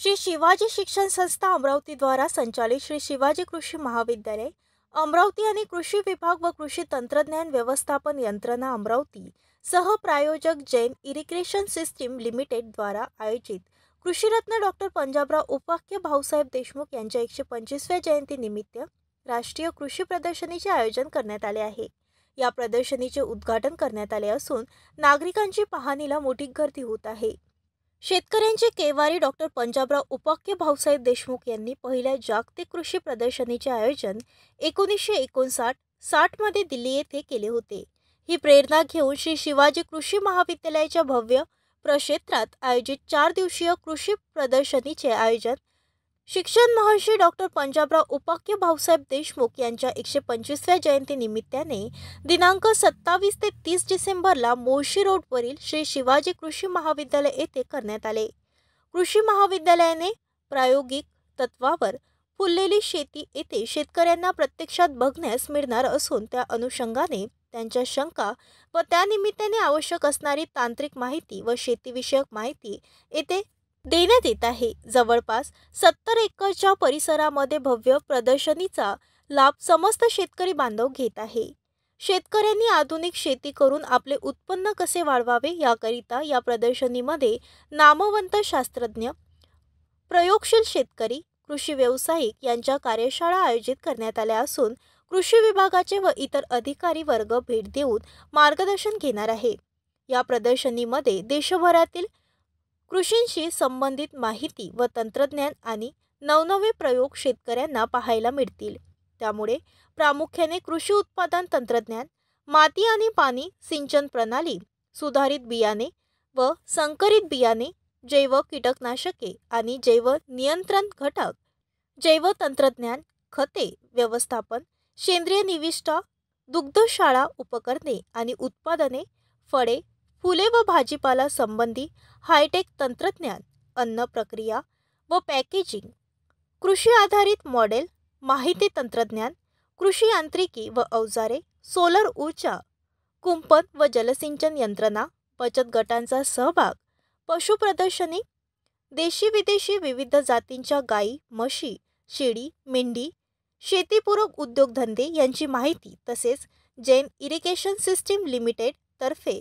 श्री शिवाजी शिक्षण संस्था अमरावती द्वारा संचालित श्री शिवाजी कृषी महाविद्यालय अमरावती आणि कृषी विभाग व कृषी तंत्रज्ञान व्यवस्थापन यंत्रणा अमरावती सह प्रायोजक जैन इरिगेशन सिस्टीम लिमिटेड द्वारा आयोजित कृषीरत्न डॉक्टर पंजाबराव उपाख्य भाऊसाहेब देशमुख यांच्या 125व्या जयंतीनिमित्त राष्ट्रीय कृषी प्रदर्शनीचे आयोजन करण्यात आले आहे। या प्रदर्शनीचे उद्घाटन करण्यात आले असून नागरिकांची पाहणीला मोठी गर्दी होत आहे। शेतकऱ्यांचे केवारी डॉक्टर पंजाबराव उपाख्य भाऊसाहेब देशमुख यांनी पहिल्या जागतिक कृषी प्रदर्शनीचे आयोजन 1959-60 मध्ये दिल्ली येथे केले होते। ही प्रेरणा घेऊन श्री शिवाजी कृषी महाविद्यालयाच्या भव्य प्रक्षेत्रात आयोजित 4 दिवसीय कृषी प्रदर्शनीचे आयोजन शिक्षण महर्षी डॉक्टर पंजाबराव उपाख्य भाऊसाहेब देशमुख यांच्या 125व्या जयंतीनिमित्ताने दिनांक 27 ते 30 डिसेंबरला मोर्शी रोडवरील श्री शिवाजी कृषी महाविद्यालय येथे करण्यात आले। कृषी महाविद्यालयाने प्रायोगिक तत्वावर फुललेली शेती येथे शेतकऱ्यांना प्रत्यक्षात बघण्यास मिळणार असून त्या अनुषंगाने त्यांच्या शंका व त्यानिमित्ताने आवश्यक असणारी तांत्रिक माहिती व शेतीविषयक माहिती येथे देण्यात येत आहे। जवळपास 70 एकरच्या परिसरामध्ये भव्य प्रदर्शनीचा लाभ समस्त शेतकरी बांधव घेत आहे। शेतकऱ्यांनी आधुनिक शेती करून आपले उत्पन्न कसे वाढवावे याकरिता या प्रदर्शनीमध्ये नामवंत शास्त्रज्ञ, प्रयोगशील शेतकरी, कृषी व्यावसायिक यांच्या कार्यशाळा आयोजित करण्यात आल्या असून कृषी विभागाचे व इतर अधिकारी वर्ग भेट देऊन मार्गदर्शन घेणार आहे। या प्रदर्शनीमध्ये देशभरातील कृषींशी संबंधित माहिती व तंत्रज्ञान आणि नवनवे प्रयोग शेतकऱ्यांना पाहायला मिळतील। त्यामुळे प्रामुख्याने कृषी उत्पादन तंत्रज्ञान, माती आणि पाणी सिंचन प्रणाली, सुधारित बियाणे व संकरित बियाणे, जैव कीटकनाशके आणि जैव नियंत्रण घटक, जैव तंत्रज्ञान, खते व्यवस्थापन, सेंद्रिय निविष्ठा, दुग्धशाळा उपकरणे आणि उत्पादने, फळे, फुले व भाजीपाला संबंधी हायटेक तंत्रज्ञान, अन्न प्रक्रिया व पॅकेजिंग, कृषी आधारित मॉडेल, माहिती तंत्रज्ञान, कृषी यांत्रिकी व अवजारे, सोलर ऊर्जा, कुंपण व जलसिंचन यंत्रणा, बचत गटांचा सहभाग, पशु प्रदर्शनी, देशी विदेशी विविध जातींच्या गायी, म्हशी, शेळी, मेंढी, शेतीपूरक उद्योगधंदे यांची माहिती तसेच जैन इरिगेशन सिस्टीम लिमिटेड तर्फे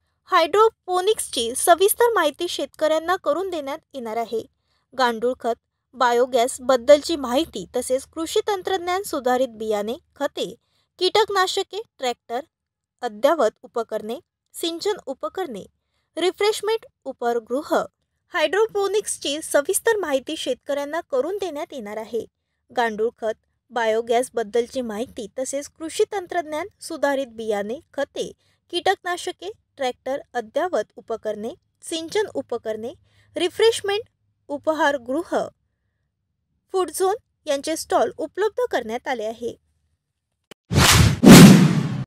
हायड्रोपोनिक्सची सविस्तर माहिती शेतकऱ्यांना करून देण्यात येणार आहे। गांडूळ खत, बायोगॅस बद्दलची माहिती तसेच कृषी तंत्रज्ञान, सुधारित बियाणे, खते, कीटकनाशके, ट्रॅक्टर, अद्ययावत उपकरणे, सिंचन उपकरणे, रिफ्रेशमेंट उपहारगृह, हायड्रोपोनिक्सची सविस्तर माहिती शेतकऱ्यांना करून देण्यात येणार आहे। गांडूळ खत, बायोगॅस बद्दलची माहिती तसेच कृषी तंत्रज्ञान, सुधारित बियाणे, खते, कीटकनाशके, ट्रॅक्टर, अद्ययावत उपकरणे, सिंचन उपकरणे, रिफ्रेशमेंट उपहारगृह, फूड झोन यांचे स्टॉल उपलब्ध करण्यात आले आहे।